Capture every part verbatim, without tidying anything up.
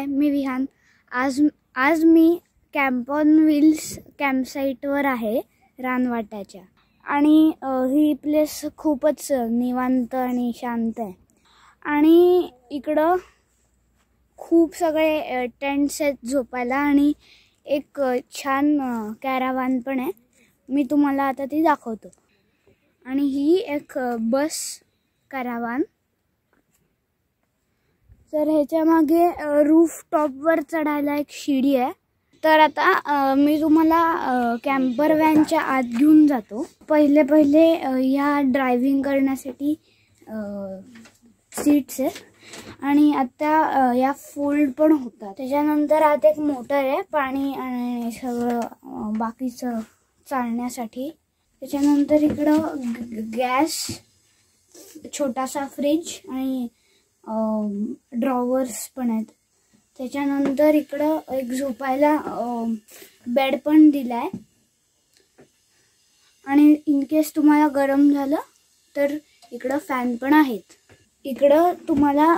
हाय, मी विहान. आज आज मी कॅम्प ऑन व्हील्स कॅम्पसाईटवर आहे रानवाटाच्या. आणि ही प्लेस खूपच निवांत आणि शांत आहे. आणि इकडं खूप सगळे टेंट्स आहेत झोपायला आणि एक छान कॅरावान पण आहे. मी तुम्हाला आता ती दाखवतो. आणि ही एक बस कॅरावान. तर ह्याच्या मागे रूफ टॉपवर चढायला एक शिडी आहे. तर आता मी तुम्हाला कॅम्पर व्हॅनच्या आत घेऊन जातो. पहिले पहिले ह्या ड्रायव्हिंग करण्यासाठी सीट्स आहेत आणि आता या फोल्ड पण होतात. त्याच्यानंतर आत एक मोटर आहे पाणी आणि सगळं बाकीचं चालण्यासाठी. त्याच्यानंतर इकडं गॅस, छोटासा फ्रीज आणि ड्रॉवर्स पण आहेत. त्याच्यानंतर इकडं एक झोपायला बेड पण दिलाय. आणि इन केस तुम्हाला गरम झालं तर इकडं फॅन पण आहेत. इकडं तुम्हाला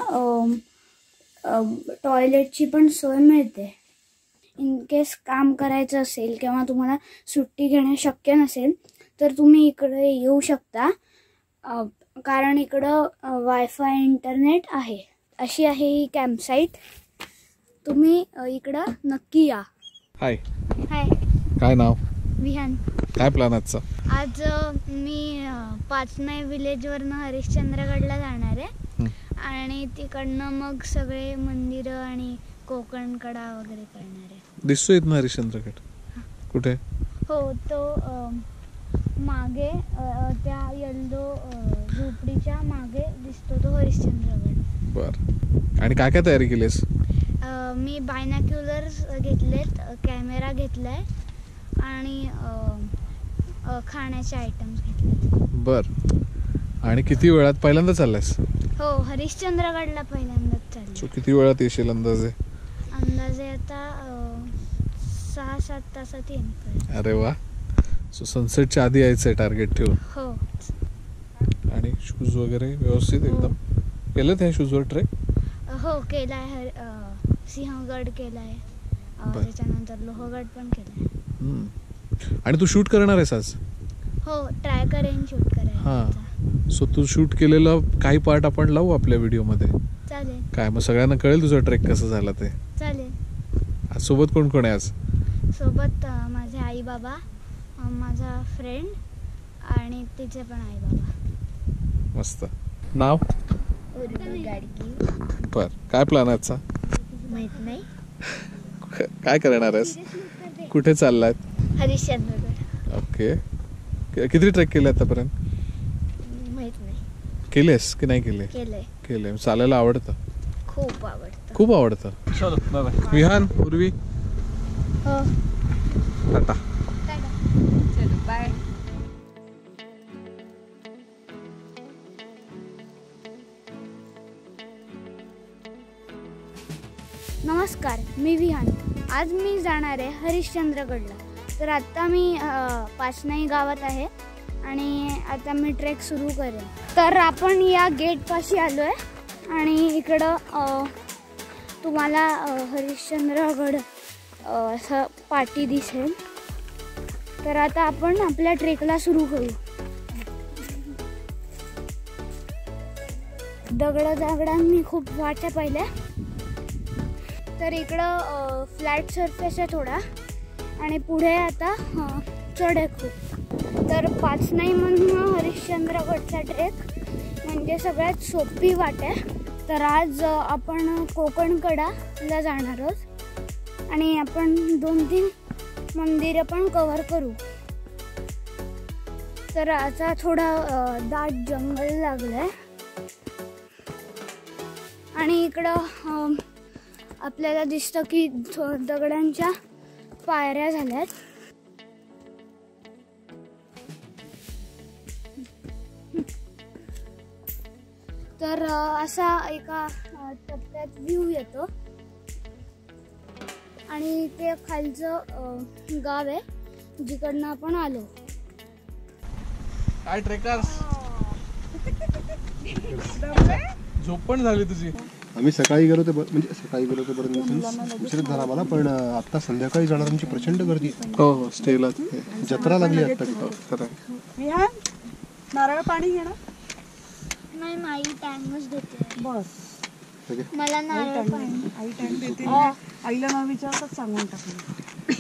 टॉयलेटची पण सोय मिळते. इन केस काम करायचं असेल किंवा तुम्हाला सुट्टी घेणं शक्य नसेल तर तुम्ही इकडे येऊ शकता, कारण इकडं वायफाय इंटरनेट आहे. अशी आहे ही कॅम्पसाईट. तुम्ही इकडं नक्की या. हाय हाय, काय नाव? विहान. काय प्लॅन आजचा? आज मी पाचनाई विलेजवरनं हरिश्चंद्रगडला जाणार आहे आणि तिकडनं मग सगळे मंदिरं आणि कोकण कडा वगैरे करणार आहे. दिसतो इथनं हरिश्चंद्रगड? कुठे? हो, तो मागे त्या येल्लो झोपडीच्या मागे दिसतो तो हरिश्चंद्रगड. बर. आणि काय काय तयारी केलीस? मी बायनॅक्युलर्स घेतलेत, कॅमेरा घेतलाय आणि खाण्याचे आयटम्स घेतलेत. बर. आणि किती वेळात पहिल्यांदा चाललायस? हो, हरिश्चंद्रगडला पहिल्यांदाच चालले. सो किती वेळात येशील अंदाजे? अंदाजे आता सहा सात तासात येईन. अरे वा. सो सनसेटच्या आधी यायचंय टार्गेट ठेवून. हो. आणि शूज वगैरे व्यवस्थित एकदम केलं त्या शूजवर ट्रेक? हो, केलाय. सिंहगड केलाय, त्याच्यानंतर लोहगड पण केलाय. आणि तू शूट करणार आहेस आज? हो, ट्राय करेन शूट करायला. हां. सो तू शूट केलेलं काही पार्ट आपण लावू आपल्या व्हिडिओमध्ये? चालेल. काय मग सगळ्यांना कळेल तुझा ट्रेक कसं झाला ते? चालेल. आज सोबत कोण कोण आहे? आज सोबत माझे आई बाबा, माझा फ्रेंड आणि तिचे पण आई बाबा. मस्त. नाव? गाडकी. बर. काय प्लॅन आहे आजचा? माहित नाही. काय करणार आहेस? कुठे चाललाय? हरिश्चंद्रगड. ओके. किती ट्रेक केले आतापर्यंत? माहित नाही. केलेस की नाही केले? केले. केले. चालायला आवडतं? खूप आवडतं. खूप आवडतं. चलो बाय बाय. विहान, पूर्वी. हो. टाटा. चलो बाय. नमस्कार, मी विहान. आज मी जाणार आहे हरिश्चंद्रगडला. तर आता मी पाचनाई गावात आहे आणि आता मी ट्रेक सुरू करेन. तर आपण या गेटपाशी आलो आहे आणि इकडं तुम्हाला हरिश्चंद्रगड असं पाटी दिसेल. तर आता आपण आपल्या ट्रेकला सुरू करू. दगड दगडांनी खूप वाटा पाहिल्या. तर इकडं फ्लॅट सरफेस आहे थोडा आणि पुढे आता चढ आहे खूप. तर पाचनाईमधून हरिश्चंद्रगडचा ट्रेक म्हणजे सगळ्यात सोपी वाट आहे. तर आज आपण कोकण कडाला जाणार आहोत आणि आपण दोन तीन मंदिरं पण कव्हर करू. तर आता थोडा दाट जंगल लागलंय आणि इकडं आपल्याला दिसतं की दगडांच्या पायऱ्या झाल्यात. तर असा एका टप्प्यात व्ह्यू येतो आणि ते खालचं गाव आहे जिकडनं आपण आलो. काय ट्रेकर्स, झोप पण झाली तुझी? आम्ही सकाळी गेलो ते म्हणजे सकाळी गेलो ते बरं उशीरच झाला मला, पण आता संध्याकाळी जाणाऱ्यांची प्रचंड गर्दी. हो हो स्टेला जत्रा लागली आता. विहान नारळ पाणी घेणार नाही, माई टँकच देते. बस मला नारळ पाणी. आई टँक देते. आईला न विचारताच सांगून टाकलं.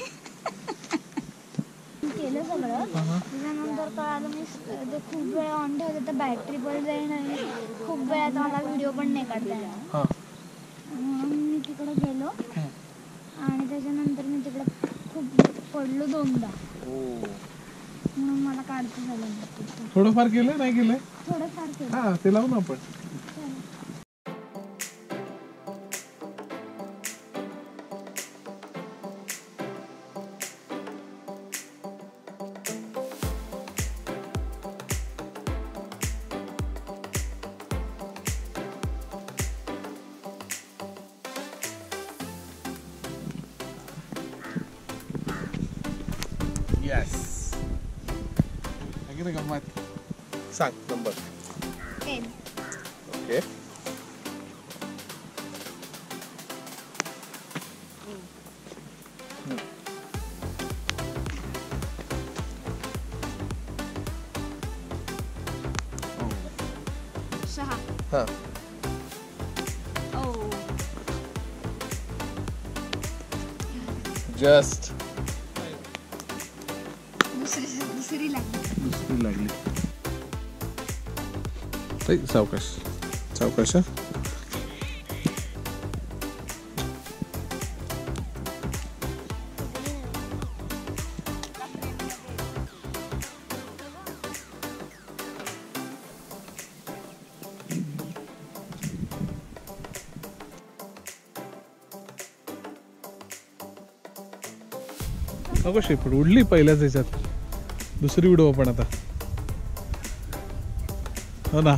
केलं सगळं. त्याच्यानंतर कळालं मी ते खूप वेळ ऑन ठेवते तर बॅटरी पण जाईल आणि खूप वेळात मला व्हिडिओ पण नाही काढता येणार. म्हणून मी तिकडे गेलो आणि त्याच्यानंतर मी तिकडे खूप पडलो दोनदा. म्हणून मला काढता झालं नाही. थोडंफार केलंय नाही केलंय थोडंफार केलं. हा ते लावू ना आपण. Yes. I get a mat. सांग नंबर. टेन. ओके. सहा. हां. ओ. जस्ट दुसरी दुसरी लागली. दुसरी लागली. ताई सावकाश सावकाश. नको शेपूट उडली पहिल्याच ह्याच्यात. दुसरी उडव आपण आता. हो ना.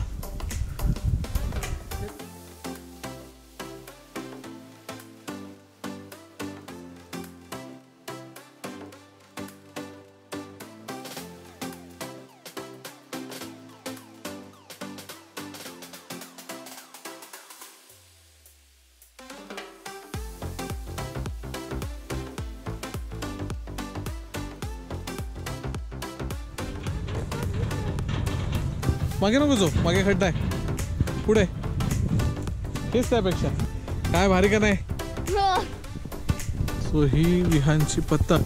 मागे नको जो, मागे खड्डा आहे पुढे. हेच त्यापेक्षा काय भारी का नाही. सो ही विहानची पत्ता.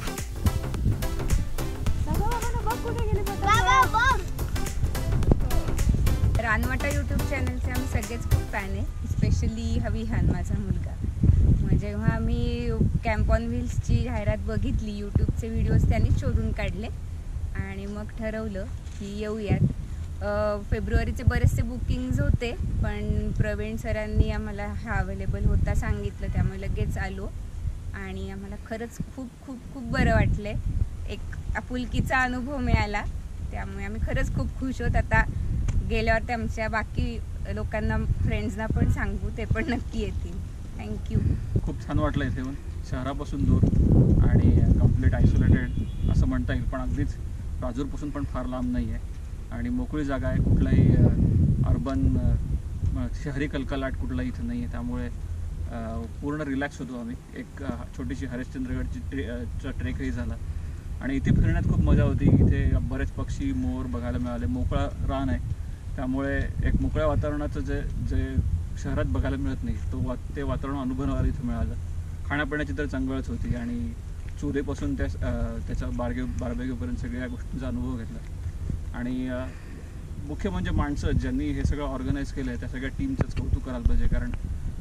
रानवाटा यूट्यूब चॅनलचे आम्ही सगळेच खूप फॅन आहे. स्पेशली हा विहान माझा मुलगा. मग जेव्हा आम्ही कॅम्प ऑन व्हील्सची जाहिरात बघितली, यूट्यूबचे व्हिडिओज त्यांनी शोधून काढले आणि मग ठरवलं की येऊयात. फेब्रुवारीचे बरेचसे बुकिंग्ज होते, पण प्रवीण सरांनी आम्हाला हा अवेलेबल होता सांगितलं, त्यामुळे लगेच आलो आणि आम्हाला खरंच खूप खूप खूप बरं वाटलं. एक आपुलकीचा अनुभव मिळाला, त्यामुळे आम्ही खरंच खूप खुश होत. आता गेल्यावर ते आमच्या बाकी लोकांना फ्रेंड्सना पण सांगू, ते पण नक्की येतील. थँक्यू. खूप छान वाटलं इथे येऊन. शहरापासून दूर आणि कम्प्लीट आयसोलेटेड असं म्हणता येईल, पण अगदीच राजूरपासून पण फार लांब नाही आहे आणि मोकळी जागा आहे. कुठलाही अर्बन शहरी कलकलाट कुठलाही इथं नाही आहे, त्यामुळे पूर्ण रिलॅक्स होतो आम्ही. एक छोटीशी हरिश्चंद्रगडची ट्रे ट्रेकही झाला आणि इथे फिरण्यात खूप मजा होती. इथे बरेच पक्षी मोर बघायला मिळाले. मोकळा रान आहे, त्यामुळे एक मोकळ्या वातावरणाचं जे जे शहरात बघायला मिळत नाही तो वा ते वातावरण अनुभवायला इथं मिळालं. खाण्यापिण्याची तर चांगलंच होती आणि चुलीपासून त्या त्याच्या बार्गे बार्बेक्यूपर्यंत सगळ्या गोष्टींचा अनुभव घेतला. आणि मुख्य म्हणजे माणसं ज्यांनी हे सगळं ऑर्गनाईज केलं आहे त्या सगळ्या टीमचंच कौतुक करायला पाहिजे, कारण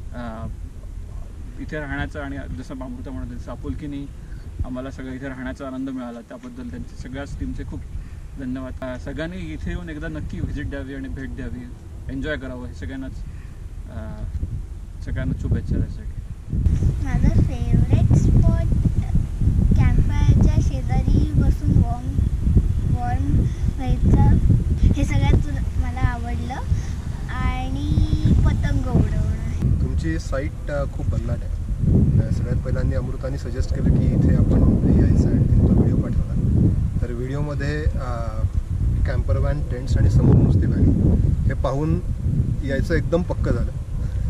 इथे राहण्याचं आणि जसं अमृता म्हणत तसं आपुलकीने आम्हाला सगळं इथे राहण्याचा आनंद मिळाला, त्याबद्दल त्यांचे सगळ्याच टीमचे खूप धन्यवाद. सगळ्यांनी इथे येऊन एकदा नक्की व्हिजिट द्यावी आणि भेट द्यावी, एन्जॉय करावं. हे सगळ्यांनाच सगळ्यांना शुभेच्छा त्यासाठी. माझं फेवरेट स्पॉट कॅम्पफायरच्या शेजारी बसून वॉर्म वॉर्म व्हायचं, हे सगळ्यात मला आवडलं. आणि पतंग उडवणं. तुमची साईट खूप भन्नाट आहे. सगळ्यात पहिल्यांदा अमृताने सजेस्ट केलं की इथे आपण यायचं आणि तिने तो व्हिडिओ पाठवला. तर व्हिडिओमध्ये कॅम्पर व्हॅन, टेंट्स आणि समोर नुसती व्हॅली हे पाहून यायचं एकदम पक्कं झालं.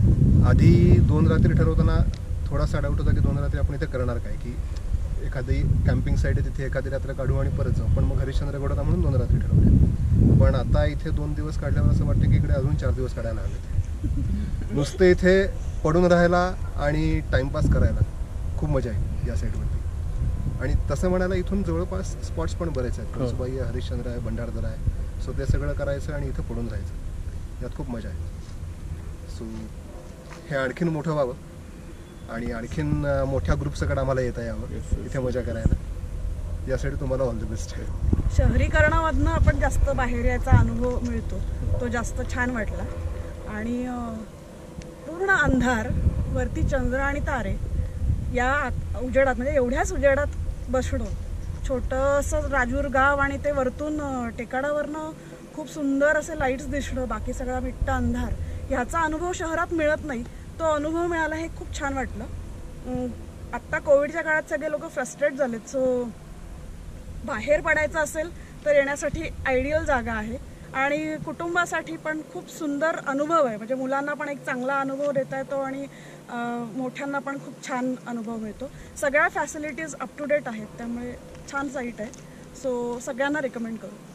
आधी दोन रात्री ठरवताना थोडासा डाऊट होता की दोन रात्री आपण इथे करणार काय, की एखादी कॅम्पिंग साईट आहे तिथे एखादी रात्र काढू आणि परत जाऊ. पण मग हरिश्चंद्रगडला म्हणून दोन रात्री ठरवले. पण आता इथे दोन दिवस काढल्यावर असं वाटतं की इकडे अजून चार दिवस काढायला हवेत. नुसते इथे पडून राहायला आणि टाइमपास करायला खूप मजा आहे या साईडवरती. आणि तसं म्हणायला इथून जवळपास स्पॉट्स पण बरेच आहेत. कळसुबाई आहे, हरिश्चंद्र आहे, भंडारदरा आहे. सो ते सगळं करायचं आणि इथं पडून राहायचं, यात खूप मजा आहे. सो हे आणखीन मोठं व्हावं आणि आणखीन मोठ्या ग्रुपसकडे आम्हाला येता यावं इथे मजा करायला. यासाठी तुम्हाला ऑल द बेस्ट. शहरीकरणामधनं आपण जास्त बाहेर याचा अनुभव मिळतो, तो जास्त छान वाटला. आणि पूर्ण अंधार, वरती चंद्र आणि तारे, या उजेडात म्हणजे एवढ्याच उजेडात बसणं, छोटंसं राजूर गाव आणि ते वरतून टेकाडावरनं खूप सुंदर असे लाईट्स दिसणं, बाकी सगळा मिट्ट अंधार, ह्याचा अनुभव शहरात मिळत नाही. तो अनुभव मिळाला हे खूप छान वाटलं. आत्ता कोविडच्या काळात सगळे लोक फ्रस्ट्रेट झालेत. सो बाहेर पडायचं असेल तर येण्यासाठी आयडियल जागा आहे. आणि कुटुंबासाठी पण खूप सुंदर अनुभव आहे. म्हणजे मुलांना पण एक चांगला अनुभव देता येतो आणि मोठ्यांना पण खूप छान अनुभव मिळतो. सगळ्या फॅसिलिटीज अप टू डेट आहेत, त्यामुळे छान साईट आहे. सो सगळ्यांना रेकमेंड करू.